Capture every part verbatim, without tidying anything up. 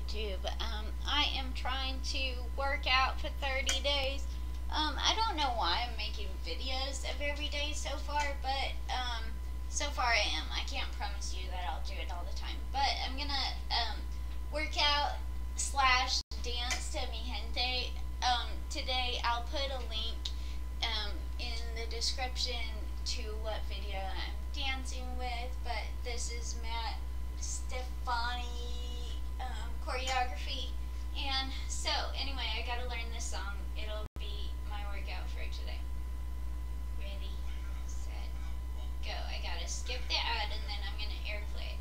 YouTube. Um, I am trying to work out for thirty days. Um, I don't know why I'm making videos of every day so far, but um, so far I am. I can't promise you that I'll do it all the time, but I'm gonna um, work out slash dance to mi gente. Um, today I'll put a link um, in the description to what video I'm dancing with, but this is Matt Stefani um, choreography. And so anyway, I gotta learn this song. It'll be my workout for today. Ready, set, go. I gotta skip the ad and then I'm gonna airplay.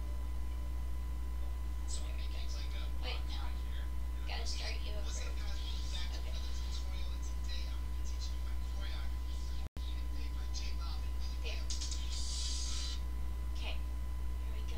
Wait, no. Gotta start you over. Okay. There. Okay, here we go.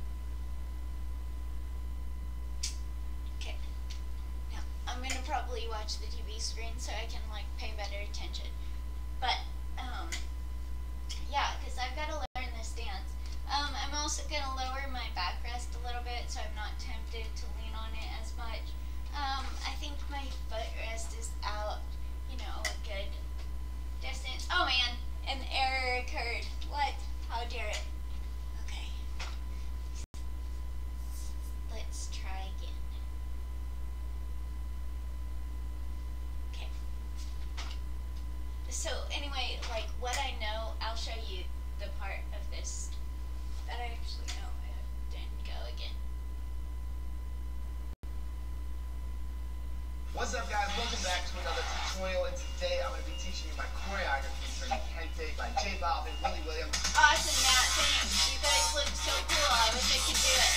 Okay. Now, I'm gonna probably watch the T V screen so I can like pay better attention. But, um, yeah, because I've got to learn this dance. Um, I'm also gonna lower my back rest a little bit so I'm not tempted to lean on it as much. Um, I think my footrest is out, you know, a good distance. Oh man, an error occurred. What? How dare it? Okay. Let's try again. Okay. So anyway, like what I know, I'll show you the part of this that I actually know. I didn't go again. What's up guys, welcome back to another tutorial, and today I'm going to be teaching you my choreography for Mi Gente by J Balvin, Willie Williams. Awesome, Matt, thanks. You guys look so cool. I wish I could do it.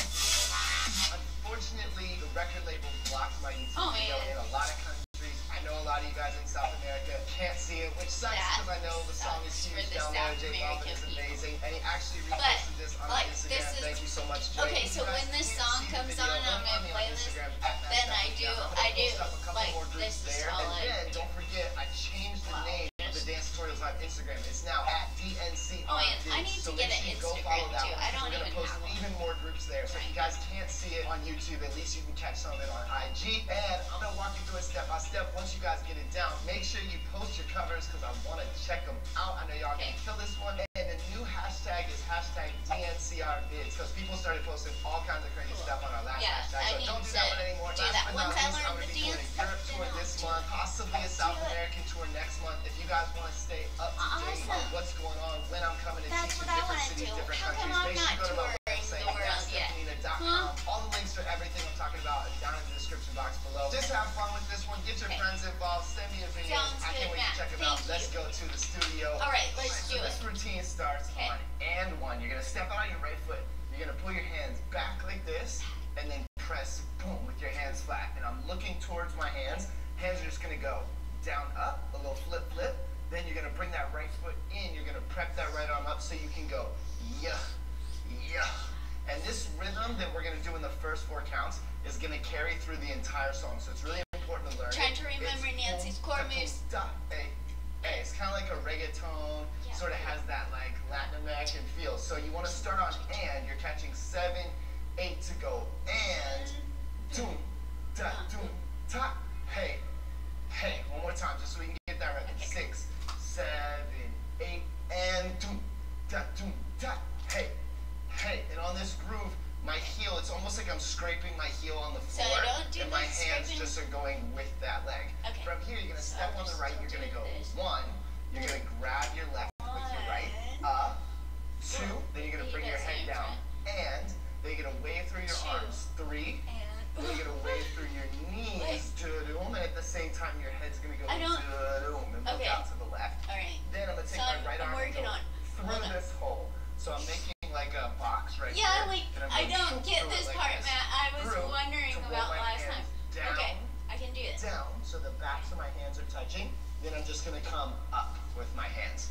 Unfortunately, the record label blocked my YouTube Oh, video man. in a lot of countries. I know a lot of you guys in South America can't see it, which sucks because I know the song is sucks for huge the down South there. J Balvin is American amazing, and he actually But, reposted this on like, Instagram. this is- Thank you so much, Joey. Okay, so If you guys when this can't song see the comes video, on go on my find me playlist, Instagram, at then Matt I do, Stefani. I'm gonna I do, post up a couple like, more groups this is there, all and I then do. don't forget, I changed the Wow. name of the Dance Tutorials on Instagram. It's now at D N C Oh, on and I Vids. need So to get make an sure you go follow Instagram that too. one, I 'cause don't we're gonna even post have one. even more groups there. So if you guys can't see it on YouTube, at least you can catch some of it on I G. And I'm gonna walk you through it step by step. Once you guys get it down, make sure you post your covers because I want to check them out. I know y'all Okay. gonna kill this one. And the new hashtag is hashtag D N C R Vids because people started posting all kinds of crazy Cool. stuff on our last Yeah, hashtag. I So need don't do to that one anymore. do Last that. but Once not I least, learn I'm gonna the be doing a dance, Europe then tour I'll this do month, it. possibly a Let's South do it. American tour next month. If you guys want to stay up to date on Awesome. what's going on, when I'm coming to That's teach you what I different wanna cities, do. different How come countries, I'm make sure not you go to my touring website, the world yet? matt stefanina dot com. Huh? All the links for everything I'm talking about are down in the description box below. Just have fun with this one. Get your Okay. friends involved. Send me a video. Sounds I can't good, wait Matt. to check them Thank out. Let's you. go to the studio. All right, let's So do this it. routine starts Okay. on and one. You're gonna step out on your right foot. You're gonna pull your hands back like this, and then press boom with your hands flat. And I'm looking towards my hands. Hands are just gonna go down, up, a little flip, flip. Then you're gonna bring that right foot in. You're gonna prep that right arm up so you can go yeah, yeah. And this rhythm that we're gonna do in the first four counts is gonna carry through the entire song. So it's really important to learn. Trying it. to remember It's Nancy's boom, core da, boom, moves. da, hey, hey. It's kind of like a reggaeton. Yeah. Sort of has that like Latin American feel. So you want to start on and. You're catching seven, eight to go. And doom, da, doom, ta. Hey, hey. One more time, just so we can get that right. Okay. Six, seven, eight, and doom, da, doom, da. Hey, hey. And on this groove, my heel, it's almost like I'm scraping my heel on the So floor. don't do and my this hands scraping? just are going with that leg. Okay. From here, you're going to So step I'll on the just right. still You're going to do go this. one. You're going to grab your left with your right. One. Up. Two. Then you're going to He bring your does head it in down. And then you're going to wave through your Two. arms. Three. And Then you're going to wave through your knees. Da-doom. And at the same time, your head's going to go I don't- da-doom and look Okay. out to the left. all right. Then I'm going to take So my I'm- right I'm arm and working go on- through hold on. this hole. So I'm making like a box right Yeah, here. like and I'm I gonna don't shoot get through it this like part, this. Matt. I was Through wondering to roll about my last hands time. Down, Okay, I can do this. down, so the backs of my hands are touching. Then I'm just gonna come up with my hands.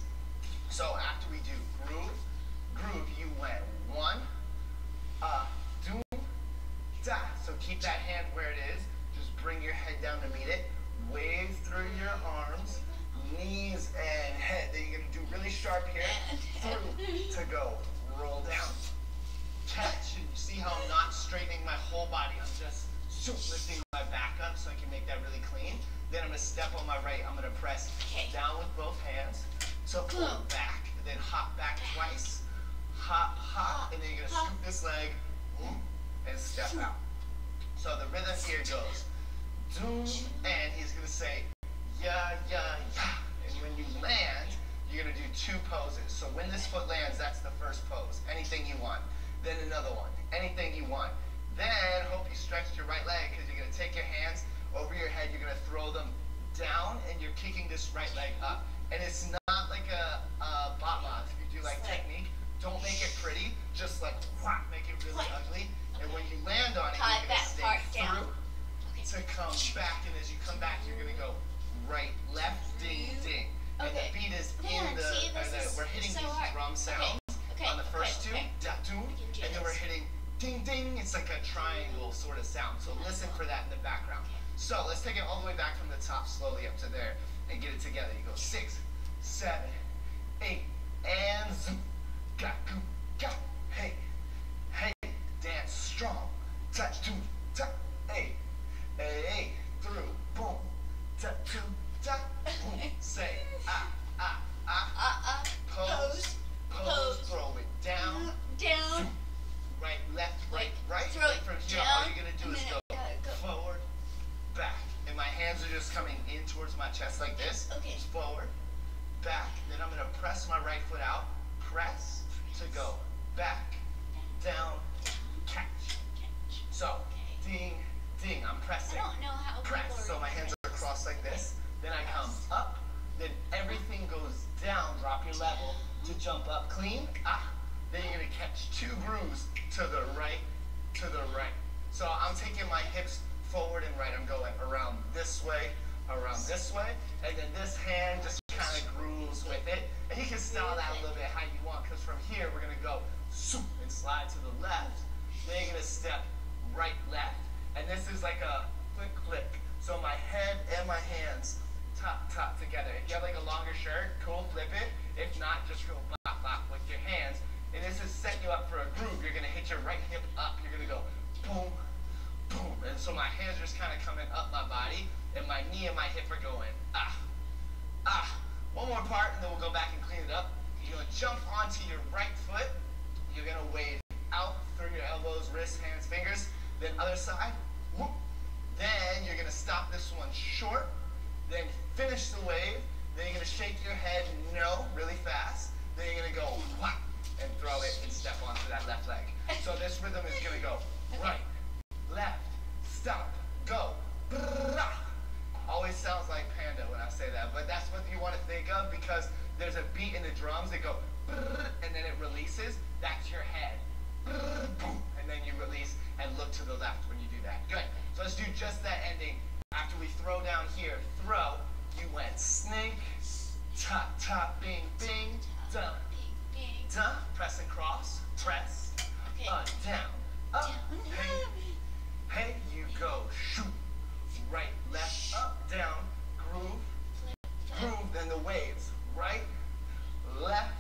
So after we do groove, groove, you went one, uh, doom, da. So keep that hand where it is. Just bring your head down to meet it. Wave through your arms, knees and head. Then you're gonna do really sharp here. Through to go. Roll down. Catch. And you see how I'm not straightening my whole body. I'm just shoot, lifting my back up so I can make that really clean. Then I'm gonna step on my right. I'm gonna press Okay. down with both hands. So pull Boom. back, and then hop back twice. Hop, hop, and then you're gonna Hop. scoop this leg boom, and step out. So the rhythm here goes, doom, and he's gonna say, yeah, yeah, yeah. And when you land, you're gonna do two poses. So when this foot lands, that's the first pose. Anything you want. Then another one. Anything you want. Then hope you stretched your right leg because you're gonna take your hands over your head. You're gonna throw them down, and you're kicking this right leg up. And it's not like a, a batla. If you do like technique, don't make it pretty. Just like whack, make it really ugly. And when you land on it, Tie you're gonna that stay part through down. Okay. to come back. And as you come back, you're gonna go right, left, ding, ding. And Okay. the beat is Man, in the, see, or this the is we're hitting so these hard. drum sounds Okay. Okay. on the first okay. two, Okay. da doom, We can do and then we're this. hitting ding ding. It's like a triangle sort of sound. So listen for that in the background. So let's take it all the way back from the top slowly up to there and get it together. You go six, seven, eight, and zoom. Ga goo ga. Hey, hey, dance strong. Ta doo ta. Hey, hey, hey, through boom. Ta doo ta. Boom. Say ah ah ah. Uh, uh, Pose, pose, pose. throw it down. down, Right, left, right, Like, right. throw And it from here, down, all you're gonna do and is then go, it go- go. forward, back, and my hands are just coming in towards my chest like this. Okay. Forward, back. Then I'm gonna press my right foot out. Press to go back, down, catch. catch. So, ding, ding. I'm I pressing. don't know how Press. people So my hands are crossed like this. Then I come up. Then everything goes down. Drop your level to jump up clean. Ah. Then you're gonna catch two grooves to the right, to the right. So I'm taking my hips forward and right. I'm going around this way, around this way, and then this hand just kind of grooves with it. And you can style that a little bit how you want, because from here we're gonna go swoop and slide to the left. Then you're gonna step right, left, and this is like a flick, flick. So my head and my hands top, top together. If you have like a longer shirt, cool, flip it. If not, just go bop, bop with your hands. And this is setting you up for a groove. You're gonna hit your right hip up. You're gonna go boom, boom. And so my hands are just kind of coming up my body, and my knee and my hip are going ah, ah. One more part, and then we'll go back and clean it up. You're gonna jump onto your right foot. You're gonna wave out through your elbows, wrists, hands, fingers. Then other side. Whoop. Then you're gonna stop this one short. Then finish the wave. Then you're gonna shake your head no really fast. Then you're gonna go whop and throw it and step onto that left leg. So this rhythm is gonna go right, left, stop, go. Brrrah. Always sounds like Panda when I say that, but that's what you want to think of because there's a beat in the drums that go brrrr, and then it releases. That's your head. Brrrr, boom, and then you release and look to the left when you do that. Good. So let's do just that ending. After we throw down here, throw, you went snake, top, top, bing, bing, done. Bing, bing. Done. Press and cross. Press. Okay. Uh, down. Up. Down. Hey. Hey, you go. Shoot. Right, left, up, down. Groove. Flip, flip. Groove. Then the waves. Right, left,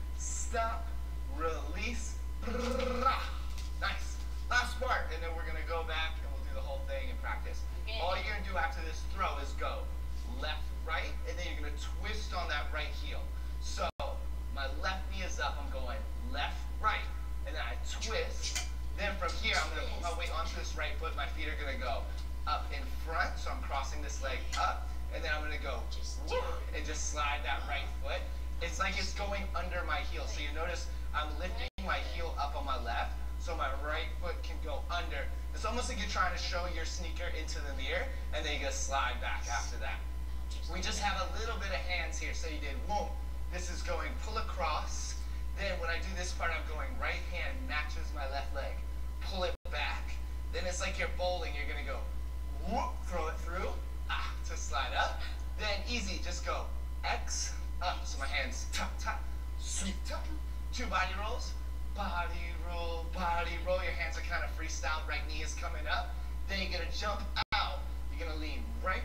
stop, release. Brrrah. Nice. Last part. And then we're going to go back and we'll do the whole thing in practice. Okay. All you're going to do after this throw is go left, right, and then you're going to twist on that right heel. So my left knee is up, I'm going left, right, and then I twist. Then from here, I'm going to put my weight onto this right foot. My feet are going to go up in front, so I'm crossing this leg up, and then I'm going to go woo, and just slide that right foot. It's like it's going under my heel. So you notice I'm lifting my heel up on my left, so my right foot can go under. It's almost like you're trying to show your sneaker into the mirror, and then you just slide back after that. We just have a little bit of hands here. So you did whoom. This is going pull across. Then when I do this part, I'm going right hand matches my left leg. Pull it back. Then it's like you're bowling. You're going to go whoop, throw it through, ah, to slide up. Then easy, just go X, up. So my hands top, top, sweep, top. Two body rolls. Body roll, body roll. Your hands are kind of freestyle. Right knee is coming up. Then you're going to jump out. You're going to lean right,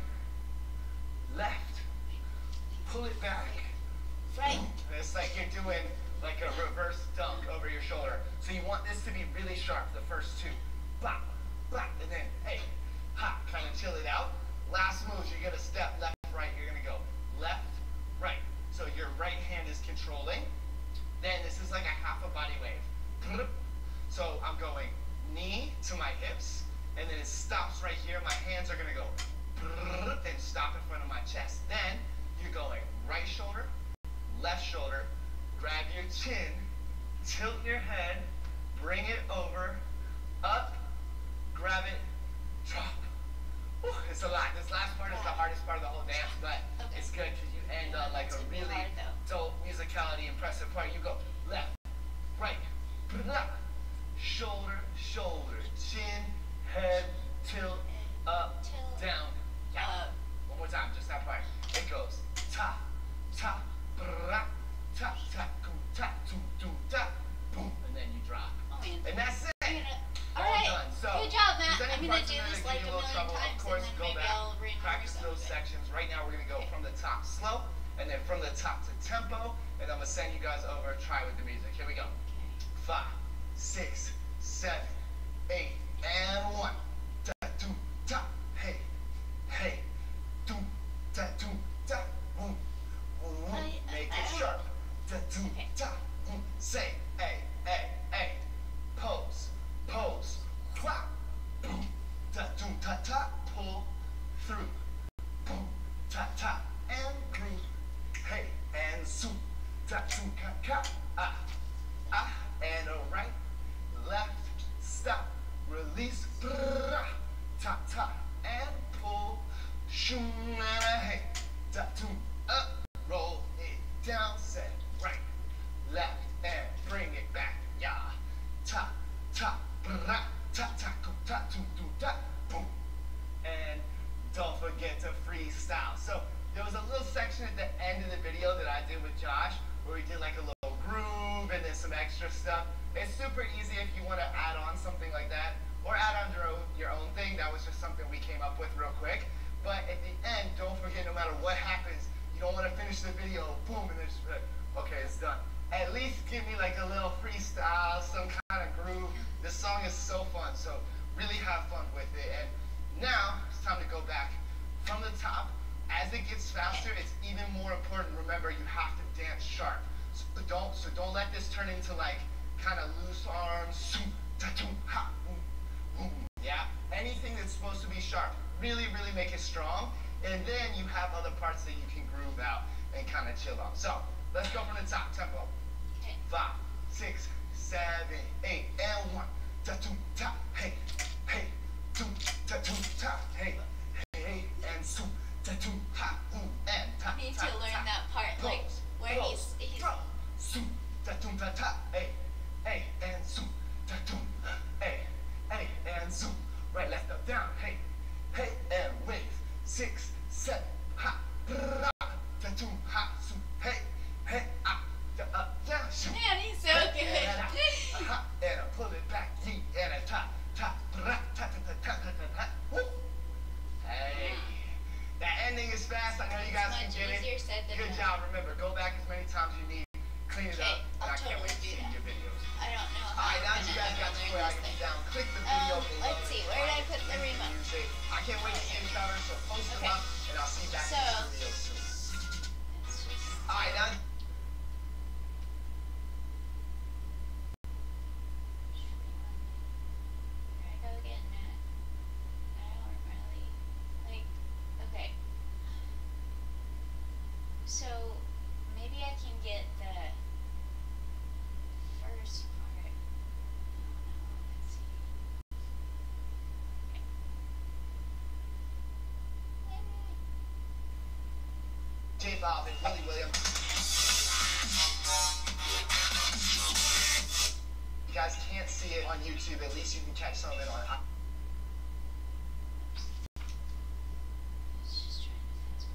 left, pull it back. Right. And it's like you're doing like a reverse dunk over your shoulder. So you want this to be really sharp, the first two. Bop, bop, and then, hey, my hips, and then it stops right here. My hands are gonna go and stop in front of my chest. Then you're going right shoulder, left shoulder, grab your chin, tilt your head, bring it over, up, grab it, drop. Whew, it's a lot. This last part is the hardest part of the whole dance, but Okay. it's good because you end on like a It's really hard, dope musicality impressive part. You go left, right, blah, shoulder, shoulder, chin, head, tilt, up, Tilt, down, yeah. up. One more time, just that part. It goes ta, ta, bra, ta, ta, ku, ta, tu, tu, ta, boom, and then you drop. Oh man. And that's it. I'm gonna, All all right. done. So, Good job, Matt. if there's any I'm gonna parts do in there this that like give a you a little million trouble, times, of course, and then go maybe back, I'll remember practice some those of it. sections. Right now, we're gonna go Okay. from the top slow, and then from the top to tempo, and I'm gonna send you guys over. Try with the music. Here we go. Five, six, seven, eight, and one. Da, do, da, hey, hey, do, da, do, da, boom, boom, boom. I- Make I it don't- sharp. Da, do, Okay. da, boom. Say, hey, hey, hey. Pose, pose, clap, boom, da, do, ta, ta, pull through, boom, ta, ta, and groove. Hey, and zoom, da, do, ka, ka, ah, ah, and a right, left, stop, release, brah, ta, ta, and pull, shoom, and a hey, da, do, up, roll it down, set, right, left, and bring it back, yeah, ta, ta, brah, ta, ta, ku, ta, tu, tu, ta, boom, and don't forget to freestyle. So there was a little section at the end of the video that I did with Josh where we did like a little groove and then some extra stuff. It's super easy if you want to add on something like that or add on your own, your own thing. That was just something we came up with real quick. But at the end, don't forget, no matter what happens, you don't want to finish the video, boom, and then just be like, okay, it's done. At least give me like a little freestyle, some kind of groove. This song is so fun, so really have fun with it. And now it's time to go back from the top. As it gets faster, it's even more important. Remember, you have to dance sharp. So don't, so don't let this turn into like kind of loose arms. Zoom, ta, toom, ha, boom, boom. Yeah. Anything that's supposed to be sharp, really, really make it strong. And then you have other parts that you can groove out and kind of chill on. So let's go from the top tempo. Okay. Five, six, seven, eight, and one. Ta, toom, ta, hey, hey, toom, ta, toom, ta, hey, hey, and zoom, ta, toom, ha, boom, and ta, I need ta, to learn ta. that part, like Pose, where pose, he's he's. drop, zoom, ta, toom, ta, ta, hey, hey, and zoom, ta, toom, hey, hey, and zoom. Right, left, up, down, hey, hey, and wave. Six, seven, ha, brah, ta, toom, ha, zoom, hey, hey, ah, da, up, down, shoot. Man, he's so Hey, good. and a, aha, and a pull it back, yee, and a ta, ta, brah, ta, ta, ta, ta, ta, ta, ta, woo. Hey, that ending is fast. I know you guys can It's get much easier it. said than Good done. job. Remember, go back as many times as you need. Clean it Okay, up. And I'll I can't wait to totally do see that. your videos. I don't know All how right, I'm now that you gonna guys got learn square, I this can thing. be down. Click the video Um, below. let's see, where did I put the Link remote? music. I can't wait to see each other, so post them Okay. up, and I'll see you back So- in the video soon. It's just- All right, now. Here I go again, Matt. I don't really like. Okay. So maybe I can get the first part. I don't know. Let's see. Okay. J Balvin, Willie Williams. You guys can't see it on YouTube. At least you can catch some of it on. It's just trying to fast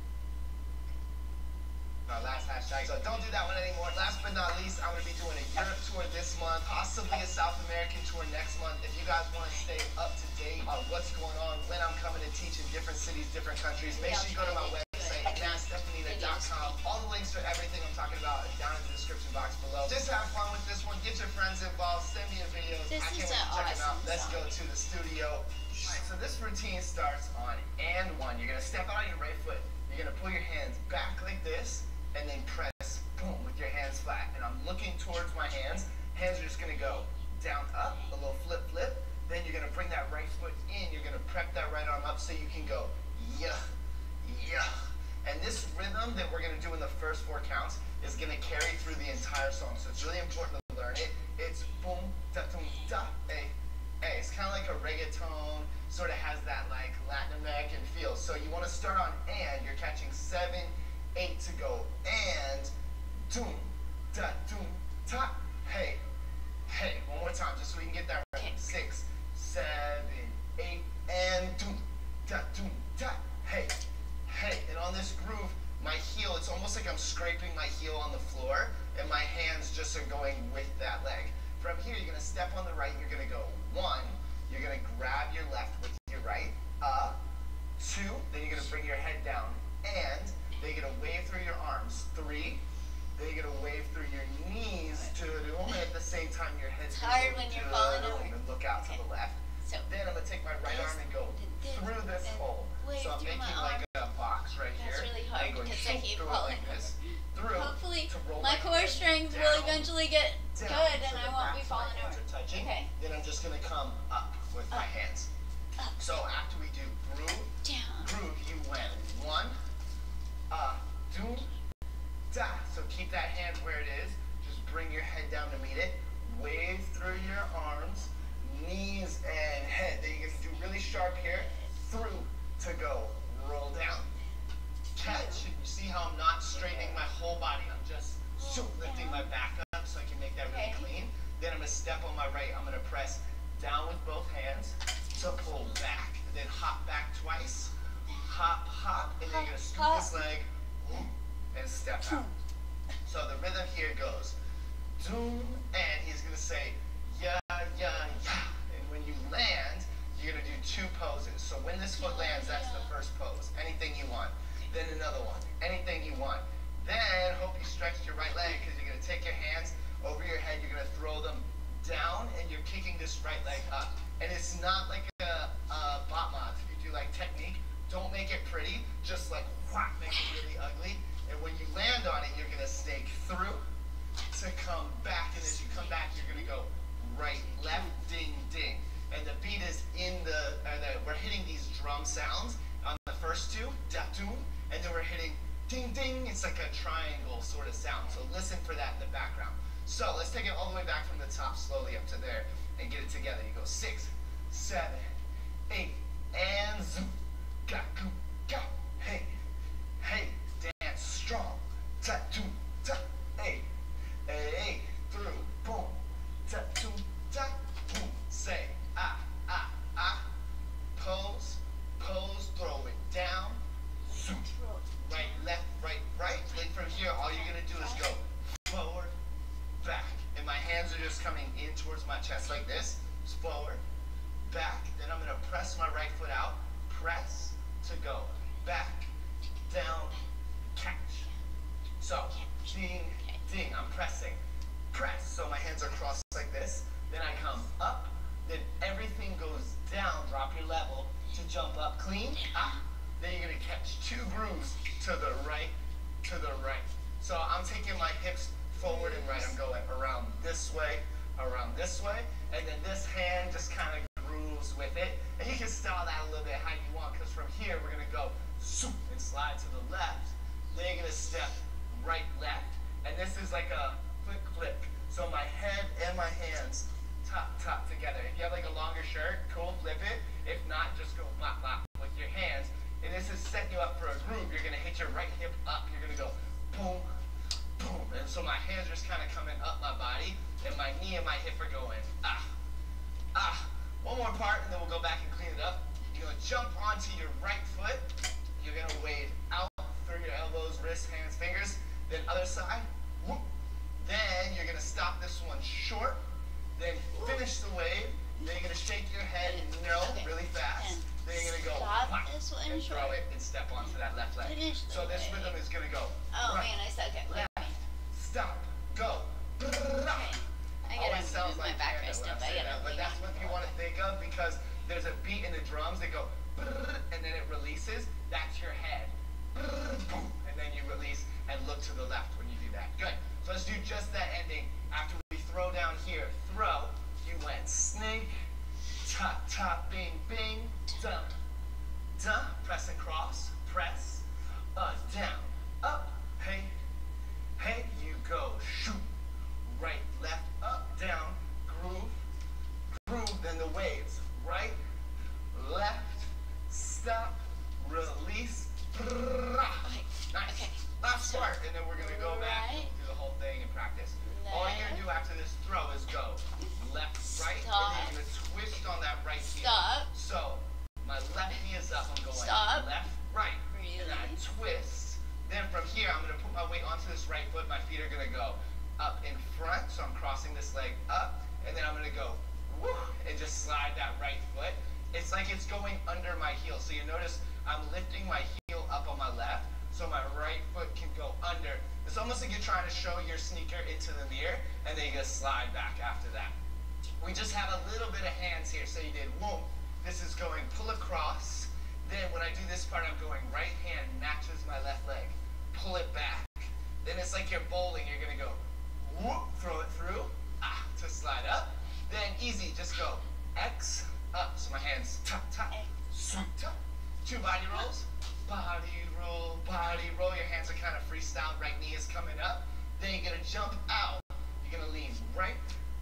forward. Our last hashtag. So don't do that one anymore. Last but not least, I'm going to be doing a Europe tour this month, possibly a South American tour next month. If you guys want to stay up to date on what's going on, when I'm coming to teach in different cities, different countries, make sure you go to my website, matt stefanina dot com. All the links for everything I'm talking about are down in the description box below. Just have fun with this one. Get your friends involved. Send me your videos. This I can't is wait to an check them out. awesome Let's song. go to the studio. All right, so this routine starts on and one. You're going to step out on your right foot. You're going to pull your hands back like this and then press boom with your hands flat. And I'm looking towards my hands. Hands are just going to go down, up, a little flip, flip. Then you're going to bring so you can go yeah, yeah. And this rhythm that we're going to do in the first four counts is going to carry through the entire song. So it's really important to learn it. It's boom, da, boom, da, a, a. It's kind of like a reggaeton, sort of has that like Latin American feel. So you want to start on and, you're catching seven, eight to go. And, doom, da, doom, ta, hey, hey. One more time, just so we can get that right. Six, seven, eight, and doom, da, doom, da, hey. Hey, and on this groove, my heel, it's almost like I'm scraping my heel on the floor, and my hands just are going with that leg. From here, you're going to step on the right, you're going to go one, you're going to grab your left with your right, uh, two, then you're going to bring your head down, and then you're going to wave through your arms, three, then you're going to wave through your knees, to and at the same time your head's it's hard when you're falling over. And look out okay. to the left. So, then I'm going to take my right arm and go through this hole. So I'm making like a box right That's here. That's really hard because I keep falling like this, through, Hopefully my, my core strength down, will eventually get down, good so and I won't be falling over. Touching, okay. Then I'm just going to come up with up. my hands. Up. So after we do groove, down. groove, you went one, uh, doom, da. So keep that hand where it is. Just bring your head down to meet it. Wave through your arms, knees and head. Then you're going to do really sharp here. Through to go. Roll down. Catch. You see how I'm not straightening my whole body. I'm just lifting my back up so I can make that really okay. clean. Then I'm going to step on my right. I'm going to press down with both hands to pull back. And then hop back twice. Hop, hop. And then you're going to scoop this leg and step out. So the rhythm here goes doom, and he's going to say yeah, yeah, yeah. And when you land, you're going to do two poses. So when this foot lands, that's the first pose. Anything you want. Then another one. Anything you want. Then hope you stretched your right leg because you're going to take your hands over your head. You're going to throw them down and you're kicking this right leg up. And it's not like a, a bot mod. If you do like technique, don't make it pretty. Just like whack, make it really ugly. And when you land on it, you're going to snake through to come back. And as you come back, you're going to go right, left, ding, ding. And the beat is in the, uh, the, we're hitting these drum sounds on the first two, da, doom, and then we're hitting ding, ding. It's like a triangle sort of sound. So listen for that in the background. So let's take it all the way back from the top, slowly up to there, and get it together. You go six, seven, eight, and zoom, ga, goo, ga, hey, hey, dance strong, ta, doom, ta, hey, hey, through, boom, ta, doom, ta, boom, say, ah, ah, ah, pose, pose, throw it down, zoom, right, left, right, right. Then from here, all you're gonna do is go forward, back, and my hands are just coming in towards my chest like this. Just forward, back. Then I'm gonna press my right foot out, press to go, back, down, catch. So, ding, ding. I'm pressing, press. So my hands are crossed like this. Then I come up. Then everything goes down. Drop your level to jump up clean. Ah. Then you're gonna catch two grooves to the right, to the right. So I'm taking my hips forward and right. I'm going around this way, around this way, and then this hand just kind of grooves with it. And you can style that a little bit how you want, because from here we're gonna go zoom and slide to the left. Then you're gonna step right, left, and this is like a flick, flick. So my head and my hands top, top together. If you have like a longer shirt, cool, flip it. If not, just go flop, flop with your hands. And this is setting you up for a groove. You're gonna hit your right hip up. You're gonna go boom, boom. And so my hands are just kind of coming up my body, and my knee and my hip are going ah, ah. One more part, and then we'll go back and clean it up. You're gonna jump onto your right foot. You're gonna wave out through your elbows, wrists, hands, fingers. Then other side. Whoop. Then you're gonna stop this one short. Then finish the wave. Then you're gonna shake your head no okay. really fast. Then you're gonna go Stop whack, this one and short. throw it and step onto that left leg. Finish So this wave. rhythm is gonna go Oh right, man, I suck at left, waving. stop, go. Okay. I Always gotta sounds move my like back piano wrist when up. I I say gotta that, but lean that's on. what you want to think of, because there's a beat in the drums that go and then it releases. That's your head. Boom, and then you release and look to the left when you do that. Good. So let's do just that ending. After we throw down here, throw, you went snake, top, top, bing, bing, dum, da, press and cross, press, uh, down, up, hey, hey, you go, shoot, right, left, up, down, groove, groove, then the waves, right, left, stop, release, Okay. nice, Okay. last So, part, and then we're gonna go back right, and do the whole thing and practice. All you're gonna do after this throw is go left, right, Stop. and then you're gonna twist on that right heel. Stop. So my left knee is up, I'm going Stop. left, right, Really? and I twist. Then from here, I'm gonna put my weight onto this right foot. My feet are gonna go up in front, so I'm crossing this leg up, and then I'm gonna go woo, and just slide that right foot. It's like it's going under my heel. So you notice I'm lifting my heel up on my left, so my right foot can go under. It's almost like you're trying to show your sneaker into the mirror, and then you just slide back after that. We just have a little bit of hands here. So you did whoop. This is going pull across. Then when I do this part, I'm going right hand matches my left leg. Pull it back. Then it's like you're bowling. You're going to go whoop, throw it through, ah, to slide up. Then easy, just go X, up. So my hands tap, tap, swoop, tap. Two body rolls. Body roll, body roll. Your hands are kind of freestyle. Right knee is coming up. Then you're going to jump out. You're going to lean right,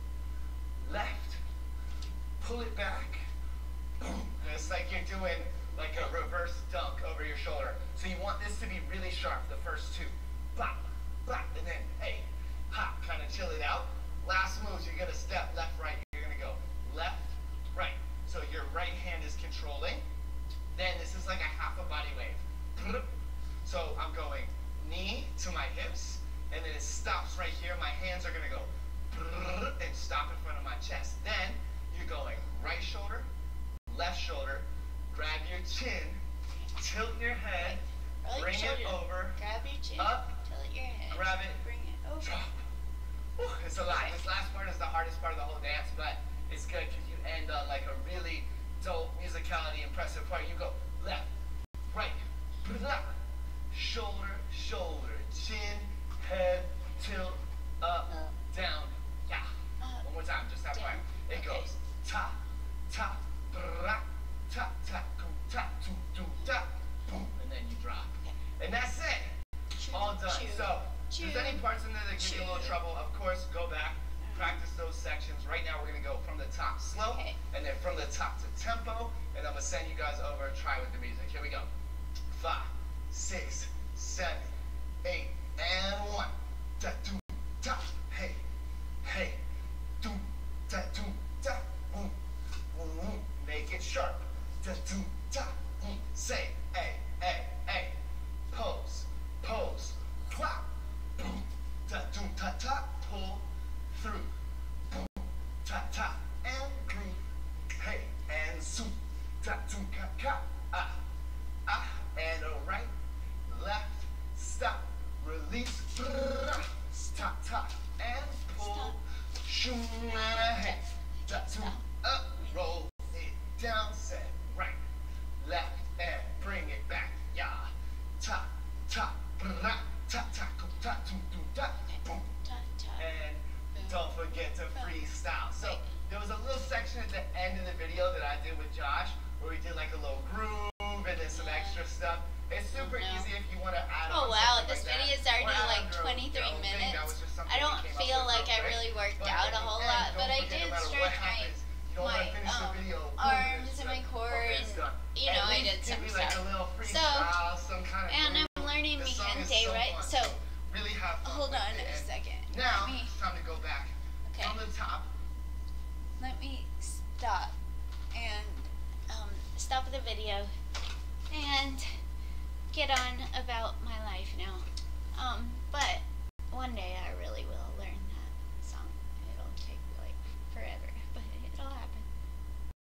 left, pull it back, boom. And it's like you're doing like a reverse dunk over your shoulder. So you want this to be really sharp, the first two. Bop, bop, and then, hey, hop, kind of chill it out. Last moves, you're gonna step left, right. You're gonna go left, right. So your right hand is controlling. Then this is like a half a body wave. So I'm going knee to my hips, and then it stops right here. My hands are gonna go and stop in front of my chest. Then you're going right shoulder, left shoulder, grab your chin, tilt your head, right bring shoulder, it over, grab your chin, up, tilt your head, grab it, bring it over. drop. Whew, it's a lot. This last part is the hardest part of the whole dance, but it's good because you end on like a really dope musicality, impressive part. You go left, right, blah, shoulder, shoulder, chin, head, tilt, up, Up. down, yeah. Up, One more time, just that down. part. It Okay. goes ta, ta, blah, ta, ta, boom, ta, tu, tu, ta, boom, and then you drop. Okay. And that's it. Choo, All done. choo, So, choo, if there's any parts in there that give you a little choo. trouble, of course, go back, practice those sections. Right now, we're going to go from the top slow, Okay. and then from the top to tempo, and I'm going to send you guys over and try with the music. Here we go. Five, six, seven, eight, and one. Da, do, da, hey, hey, do, da, do, da, boom, boom, boom. Make it sharp. Da, do, da, boom. Say, hey, hey, hey. Pose, pose, clap, boom, ta, do, ta, ta, pull through, boom, ta, ta, and groove, hey, and zoom, ta, do, ka, ka, ah, ah, and a right, left, stop, release, brrrr, stop, top, and pull, Stop. shoom, and a hey, ta, do, up, roll it down, set, right, left, and bring it back, yeah. Ta, ta, bra, ta, ta, ku, ta, tu, tu, ta, boom. Ta, ta. And Boom. don't forget to freestyle. So there was a little section at the end of the video that I did with Josh where we did like a little groove and then some Yeah. extra stuff. It's super No. easy if you want to add Oh on wow, something this like that. video is already Or add like on your own- twenty-three your own thing. That was minutes. just something I we don't came up feel with like real I quick. really worked But out at a the whole end, lot, don't but I forget, did no matter stretch what my happens, you don't my want to finish the um, video, boom, arms it's and my done. core Okay, and it's done. you At know I least did give some me like stuff. a little So freestyle, some kind of and groove. I'm learning The mi song is gente, so right? fun. So Really have fun hold with on it. a And second. Now Let me it's time to go back okay. from the top. Let me stop and um, stop the video and get on about my life now. Um, but one day I really will learn that song. It'll take like forever.